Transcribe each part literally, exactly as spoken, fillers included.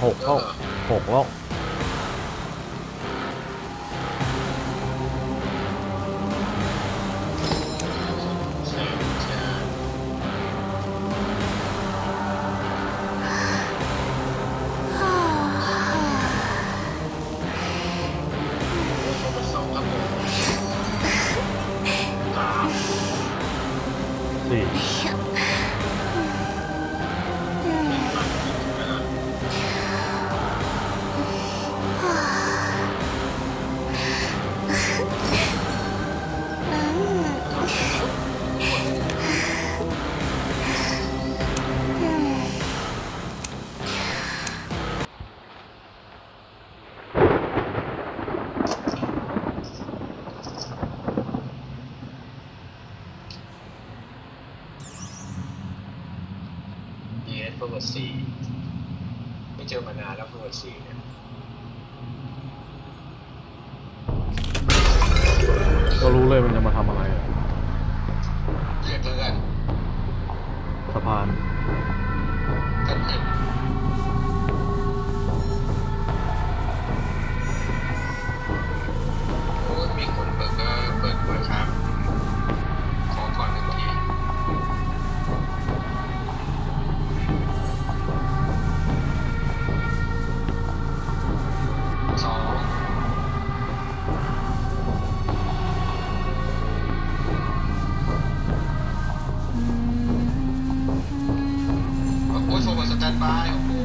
กเข้าหกแล้วเบอร์สี่ไม่เจอมานานแล้วเบอร์สี่เนี่ยก็รู้เลยมันจะมาทำอะไรเพื่อนเพื่อนสะพานท่านเห็นโอ้มีคนเปิดก็เปิดด้วยครับขอก่อนหนึ่งทีบายโอ้โห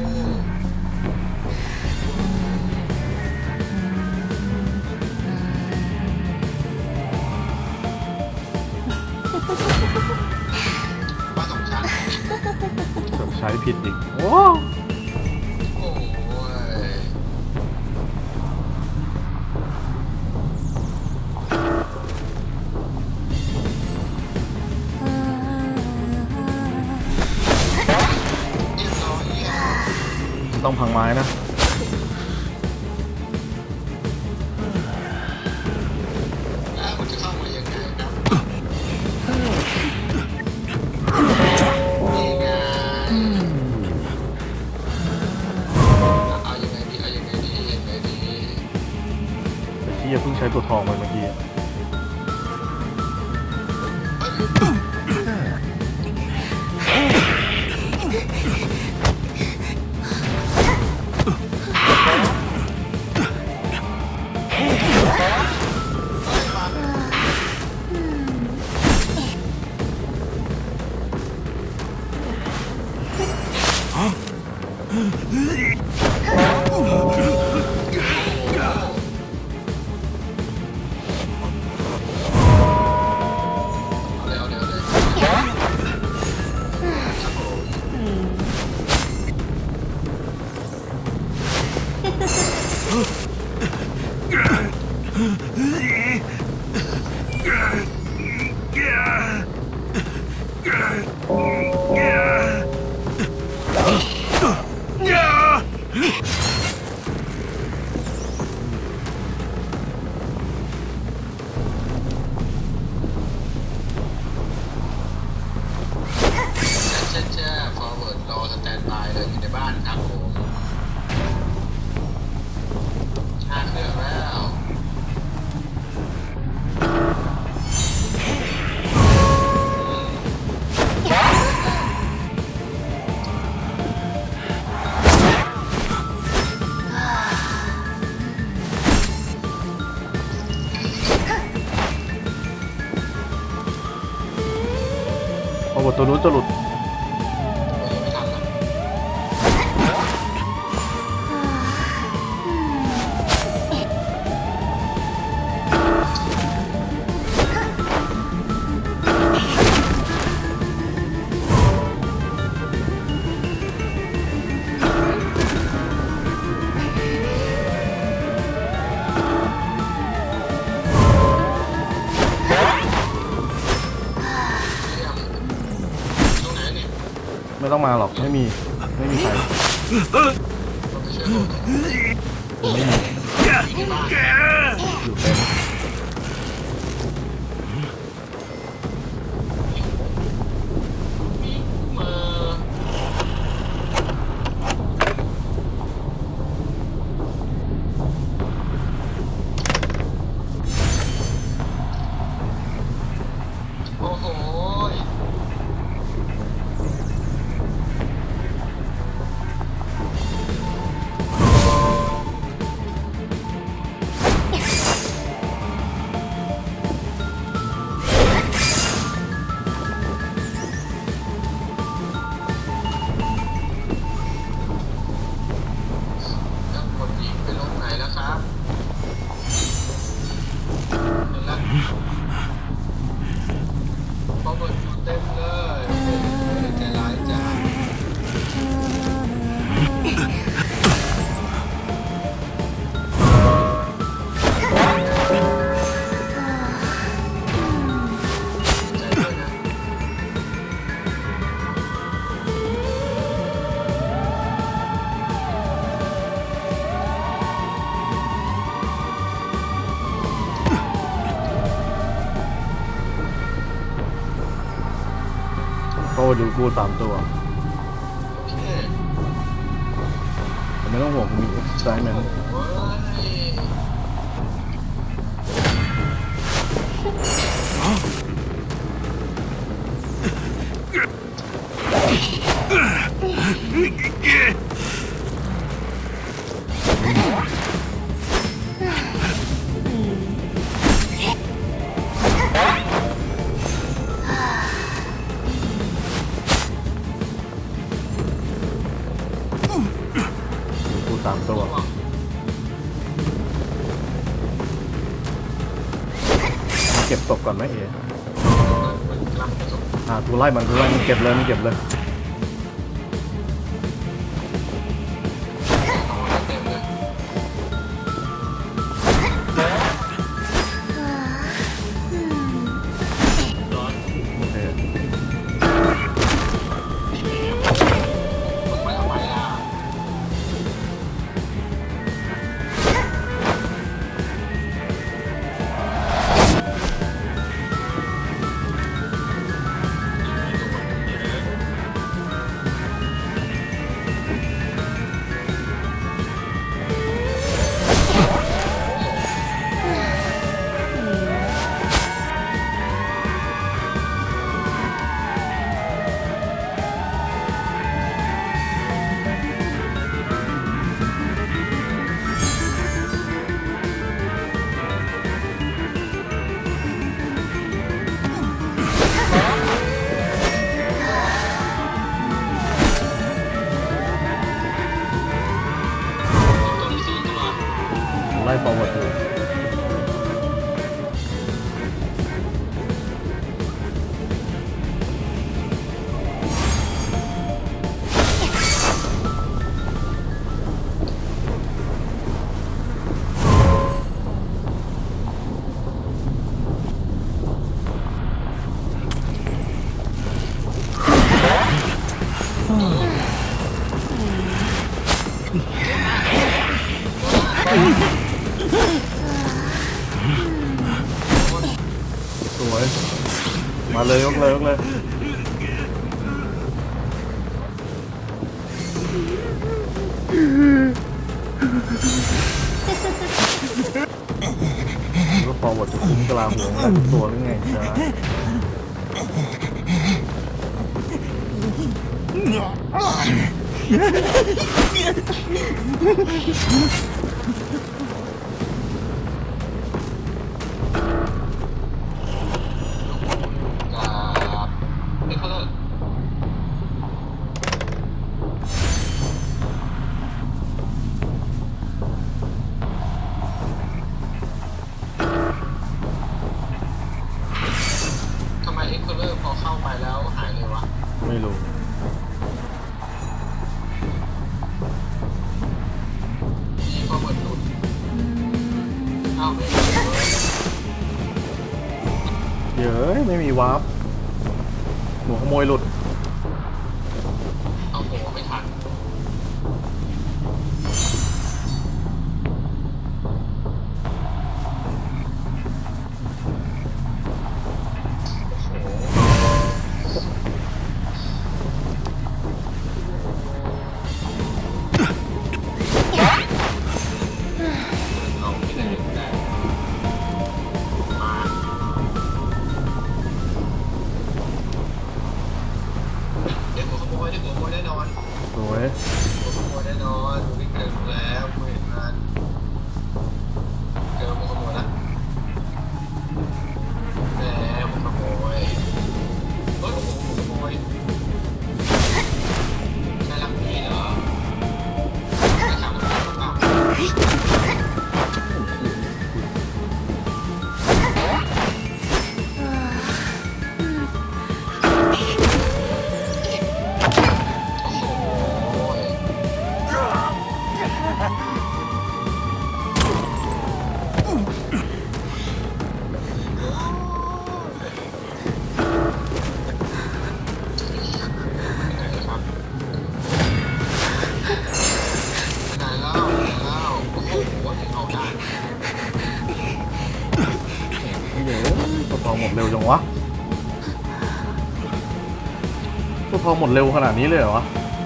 บ้านสองชั้นใช้ผิดอีกโอ้โอ้ยต้องพังไม้นะแล้วมันจะเข้ามายังไงครับนี่ไงเอายังไงดีเอายังไงดียังไงดีที่จะเพิ่งใช้ตัวทองไปเมื่อกี้บทตัวนู้นจะหลุดไม่ต้องมาหรอกไม่มีไม่มีใครไม่มีอยู่เต็มอ้โหแล้วคนยิงไปลงไหนแล้วครับเห็นแล้วพอเปิดอยู่เต็มเลยเป็นใจร้ายจังใจด้วยนะเขาดูกูสามตัวโอเคแต่ไม่ต้องห่วงกูมี excitement โอ้ยดูกูสามตัวเก็บศพก่อนไหมเอ๋มันกลับประสบอ่ากูไล่มันกูไล่มันเก็บเลยมันเก็บเลยเอาไว้เต็มเลยร้อนโอเคมึงไม่ทำไมล่ะตัวที่สี่ตัวไล่ forward อยู่สวยมาเลยยกเลยยกเลยก็ forward จะคุ้มกลาหัวมันทุกตัวหรือไงจ๊ะกับเอ็กซ์เพลอร์ทำไมเอ็กซ์เพลอร์พอเข้าไปแล้วหายเลยวะไม่รู้นี่พอเปิดหลุดเอ้าไม่เวิร์กเย้ยไม่มีวาร์ปหนูขโมยหลุดเอาโหไม่ทันเอาไม่ได้ไม่ได้มาขโมยแน่นอนวิ่งเกินแล้วกูเห็นมันเจอมันขโมยละแหมมันขโมยเฮ้ยโอ้โหขโมยใช่ลักนี้เหรอใช่ทำอะไรหรือเปล่าตัวทองหมดเร็วจังวะตัวทองหมดเร็วขนาดนี้เลยเหรอวะ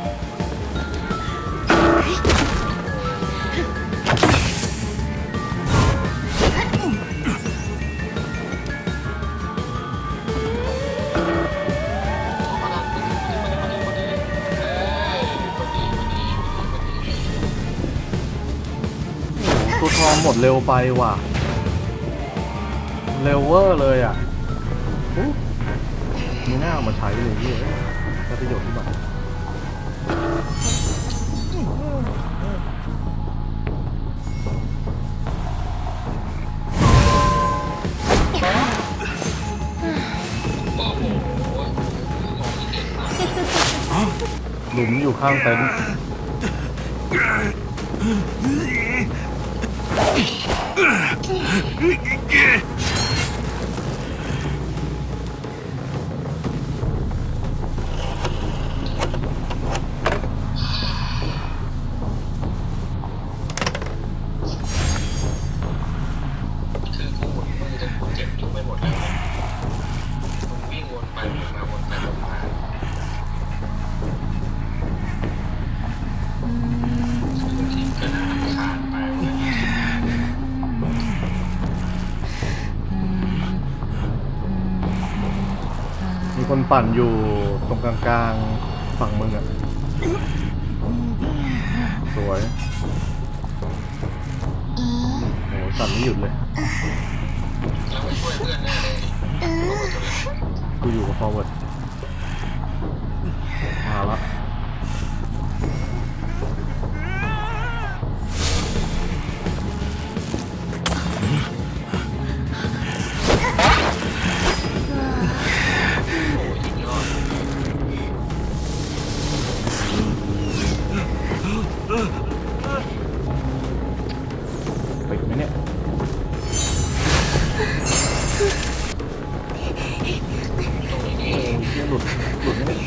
ตัวทองหมดเร็วไปว่ะเร็วเวอร์เลยอ่ะมีหน้าเอามาใช้เลยพี่ใช้ประโยชน์ที่แบบหลุมอยู่ข้างเต็นท์มีคนปั่นอยู่ตรงกลางๆฝั่งมึงอ่ะสวยโหสั่นไม่หยุดเลยกูอยู่กับ forward มาละไปไหมเนี่ยหลุดหลุดไหม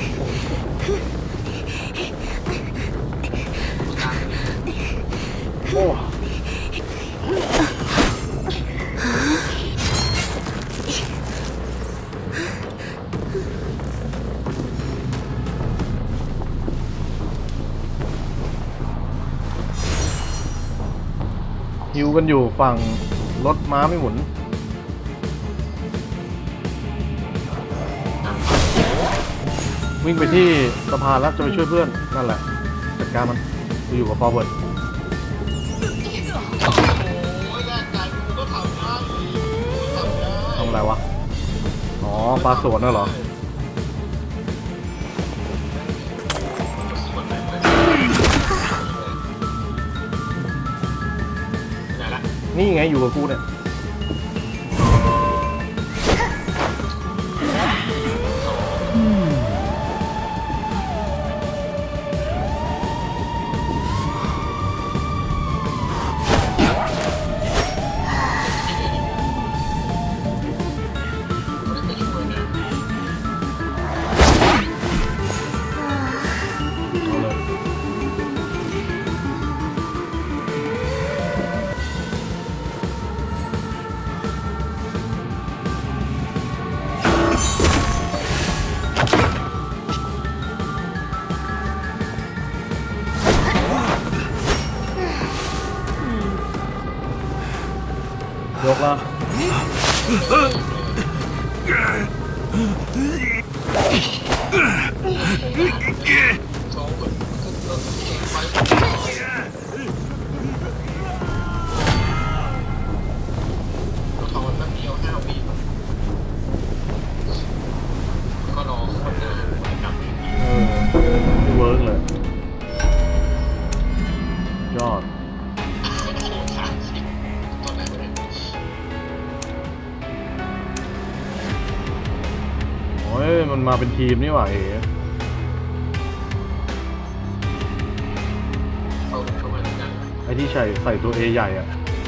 โอ้ฮิวกันอยู่ฝั่งรถม้าไม่หมุนวิ่งไปที่สะพานแล้วจะไปช่วยเพื่อนนั่นแหละจัดการมันกูอยู่กับ forward ทำอะไรวะอ๋อปลาสวนน่ะเหรอนี่ไงอยู่กับกูเนี่ยยกแล้วมันมาเป็นทีมนี่หว่าเอ๋เข้าเข้ามาด้วยกันไอ้ที่ใส่ใส่ตัวเอใหญ่อะ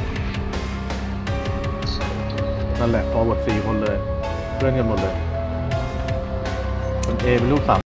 ใส่ตัวนั่นแหละฟอร์เวิร์ดสี่คนเลย เพื่อนกันหมดเลยเป็นเอเป็นลูกสาม